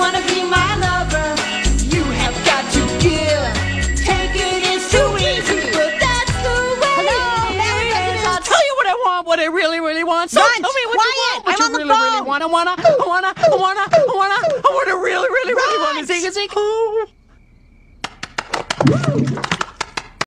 wanna be my lover, you have got to give. Taking is too easy, but that's the way it is. I'll tell you what I want, what I really, really want. So Lunch, tell me what quiet, you want, what I'm you on the really, really phone. want. I wanna really, really, really want to zing a zing.